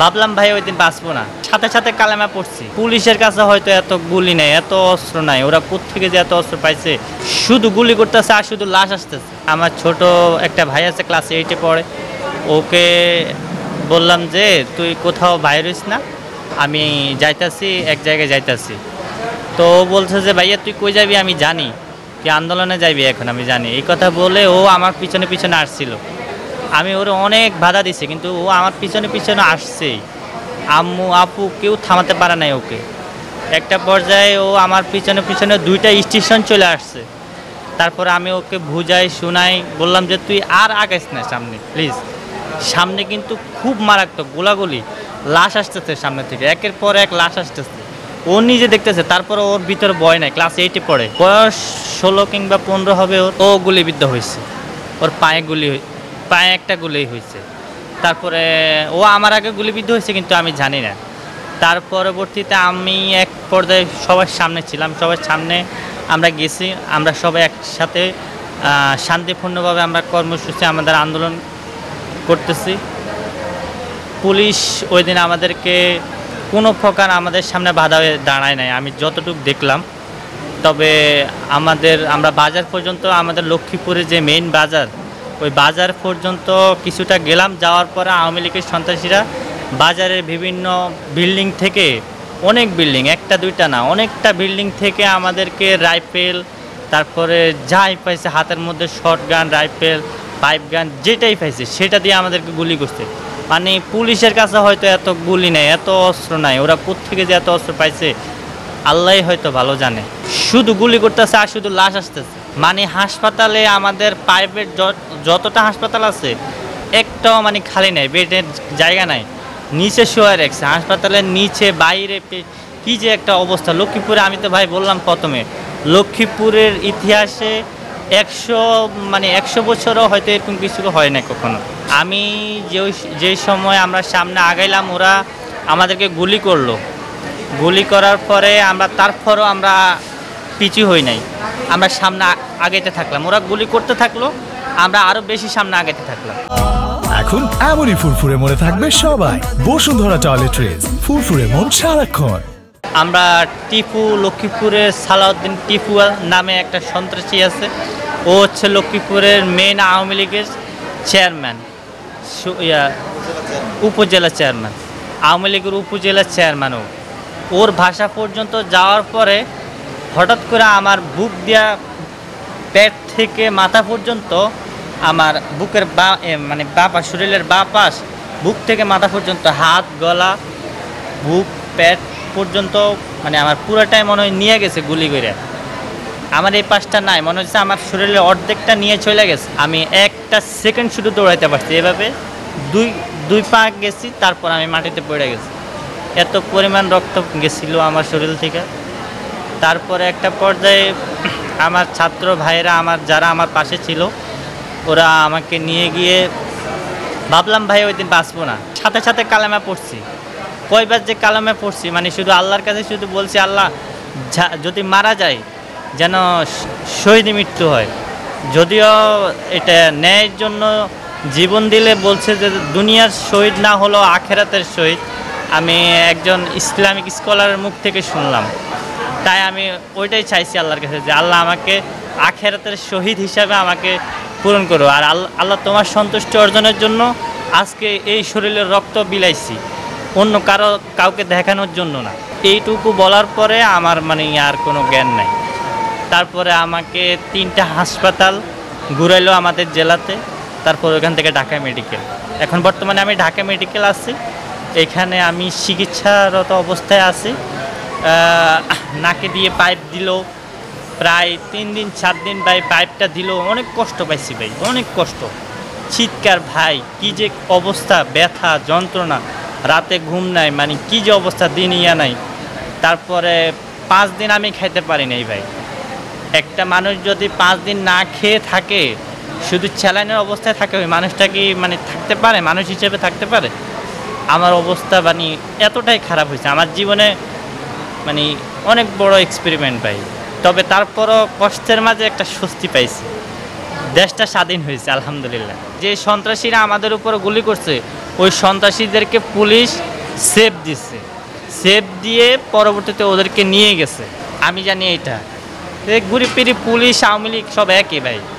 ভাবলাম ভাই ওই দিন বাঁচবো না, সাথে সাথে কালেমা পড়ছি। পুলিশের কাছে হয়তো এত গুলি নেই, এত অস্ত্র নাই, ওরা কোত্থেকে যে এত অস্ত্র পাইছে, শুধু গুলি করতেছে আর শুধু লাশ আসতেছে। আমার ছোট একটা ভাই আছে, ক্লাস 8-এ পড়ে, ওকে বললাম যে তুই কোথাও বাইর হইস না, আমি যাইতাছি, এক জায়গায় যাইতাছি। তো ও বলছে যে ভাইয়া তুই কই যাবি, আমি জানি কি আন্দোলনে যাবি এখন, আমি জানি। এই কথা বলে ও আমার পিছনে পিছনে আসছিল। আমি ওর অনেক বাধা দিছি, কিন্তু ও আমার পিছনে পিছনে আসছেই। আম্মু আপু কেউ থামাতে পারে নাই ওকে। একটা পর্যায়ে ও আমার পিছনে পিছনে 2টা স্টেশন চলে আসছে। তারপরে আমি ওকে বুঝাই শোনাই, বললাম যে তুই আর আগাইস না সামনে প্লিজ, সামনে কিন্তু খুব মারাত্মক গোলাগুলি, লাশ আসতেছে সামনে থেকে, একের পর এক লাশ আসতেছে। ও নিজে দেখতেছে, তারপরে ওর ভিতরে ভয় নাই, ক্লাস 8-এ পড়ে, বয়স 16 কিংবা 15 হবে ওর। ও গুলিবিদ্ধ হয়েছে, ওর পায়ে একটা গুলি হয়েছে। তারপরে ও আমার আগে গুলিবিদ্ধ হয়েছে, কিন্তু আমি জানি না। তার পরবর্তীতে আমি এক পর্যায়ে সবার সামনে ছিলাম, সবার সামনে আমরা গেছি, আমরা সবাই একসাথে শান্তিপূর্ণভাবে আমরা কর্মসূচি আমাদের আন্দোলন করতেছি। পুলিশ ওই দিন আমাদেরকে কোনো প্রকার আমাদের সামনে বাধা হয়ে দাঁড়ায় নাই, আমি যতটুকু দেখলাম। তবে আমরা বাজার পর্যন্ত, আমাদের লক্ষ্মীপুরে যে মেইন বাজার, ওই বাজার পর্যন্ত কিছুটা গেলাম। যাওয়ার পরে আওয়ামী লীগের সন্ত্রাসীরা বাজারের বিভিন্ন বিল্ডিং থেকে, অনেক বিল্ডিং, একটা দুইটা না, অনেকটা বিল্ডিং থেকে আমাদেরকে রাইফেল, তারপরে যাই পাইছে হাতের মধ্যে, শর্টগান, রাইফেল, পাইপ গান, যেটাই পাইছে সেটা দিয়ে আমাদেরকে গুলি করছে। মানে পুলিশের কাছে হয়তো এত গুলি নেই, এত অস্ত্র নাই, ওরা কোত্থেকে যে এত অস্ত্র পাইছে আল্লাহই হয়তো ভালো জানে। শুধু গুলি করতেছে আর শুধু লাশ আসতেছে। মানে হাসপাতালে আমাদের প্রাইভেট যতটা হাসপাতাল আছে একটাও মানে খালি নাই, বেডের জায়গা নাই, নিচে শোয়া রাখছে, হাসপাতালের নিচে বাইরে, কি যে একটা অবস্থা। লক্ষ্মীপুরে আমি তো ভাই বললাম প্রথমে, লক্ষ্মীপুরের ইতিহাসে 100 বছরও হয়তো এরকম কিছু হয় না কখনো। আমি যেই সময় আমরা সামনে আগাইলাম, ওরা আমাদেরকে গুলি করলো। গুলি করার পরে তারপরও আমরা পিছু হই নাই, আমরা সামনে আগাইতে থাকলাম। ওরা গুলি করতে থাকলো, আমরা আরো বেশি সামনে আগাইতে থাকলাম। এখন এমনই ফুরফুরে মনে থাকবে সবাই। বসুন্ধরা টয়লেট্রিজ, ফুরফুরে মন সারাক্ষণ। আমরা টিপু, লক্ষ্মীপুরের সালাউদ্দিন টিপু নামে একটা সন্ত্রাসী আছে, ও হচ্ছে লক্ষ্মীপুরের মেইন আওয়ামী লীগের চেয়ারম্যান, উপজেলা চেয়ারম্যান, আওয়ামী লীগের উপজেলা চেয়ারম্যান। ওর ভাষা পর্যন্ত যাওয়ার পরে হঠাৎ করে আমার বুক দিয়া পেট থেকে মাথা পর্যন্ত, আমার বুকের বাঁ পাশ, শরীরের বাঁ পাশ, বুক থেকে মাথা পর্যন্ত, হাত, গলা, বুক, পেট পর্যন্ত, মানে আমার পুরোটাই মনে হয় নিয়ে গেছে গুলি করে। আমার এই পাশটা নাই, মনে হচ্ছে আমার শরীরের অর্ধেকটা নিয়ে চলে গেছে। আমি একটা সেকেন্ড শুধু দৌড়াইতে পারছি, এভাবে দুই পা গেছি, তারপর আমি মাটিতে পড়ে গেছি। এত পরিমাণ রক্ত গেছিল আমার শরীর থেকে। তারপরে একটা পর্যায়ে আমার ছাত্র ভাইয়েরা, যারা আমার পাশে ছিল, ওরা আমাকে নিয়ে গিয়ে, ভাবলাম ভাই ওই দিন বাঁচবো না, সাথে সাথে কালেমা পড়ছি। কয়বার যে কালেমা পড়ছি, মানে শুধু আল্লাহর কাছে শুধু বলছি, আল্লাহ যদি মারা যায় যেন শহীদ মৃত্যু হয়। যদিও এটা ন্যায়ের জন্য জীবন দিলে বলছে যে দুনিয়ার শহীদ না হলো আখেরাতের শহীদ। আমি একজন ইসলামিক স্কলারের মুখ থেকে শুনলাম, তাই আমি ওইটাই চাইছি আল্লাহর কাছে, যে আল্লাহ আমাকে আখেরাতের শহীদ হিসাবে আমাকে পূরণ করো। আর আল্লাহ তোমার সন্তুষ্টি অর্জনের জন্য আজকে এই শরীরের রক্ত বিলাইছি, অন্য কাউকে দেখানোর জন্য না। এইটুকু বলার পরে আমার আর কোনো জ্ঞান নাই। তারপরে আমাকে 3টা হাসপাতাল ঘুরাইলো আমাদের জেলাতে, তারপর ওখান থেকে ঢাকা মেডিকেল। এখন বর্তমানে আমি ঢাকা মেডিকেল আছি, এখানে আমি চিকিৎসারত অবস্থায় আছি। নাকে দিয়ে পাইপ দিল, প্রায় 3 দিন 4 দিন ভাই পাইপটা দিল, অনেক কষ্ট পাইছি ভাই, অনেক কষ্ট, চিৎকার ভাই, কি যে অবস্থা, ব্যথা, যন্ত্রণা, রাতে ঘুম নাই, কি যে অবস্থা, দিন ইয়া নাই। তারপরে 5 দিন আমি খাইতে পারি নাই ভাই। একটা মানুষ যদি 5 দিন না খেয়ে থাকে, শুধু স্যালাইনের অবস্থায় থাকে, ওই মানুষটা কি থাকতে পারে, মানুষ হিসেবে থাকতে পারে? আমার অবস্থা এতটাই খারাপ হয়েছে আমার জীবনে, অনেক বড় এক্সপেরিমেন্ট ভাই। তবে তারপরও কষ্টের মাঝে একটা স্বস্তি পাইছি, দেশটা স্বাধীন হয়েছে আলহামদুলিল্লাহ। যে সন্ত্রাসীরা আমাদের উপর গুলি করছে, ওই সন্ত্রাসীদেরকে পুলিশ সেফ দিচ্ছে, সেফ দিয়ে পরবর্তীতে ওদেরকে নিয়ে গেছে। আমি জানি এইটা ঘুরি ফিরি পুলিশ আওয়ামী লীগ সব একই ভাই।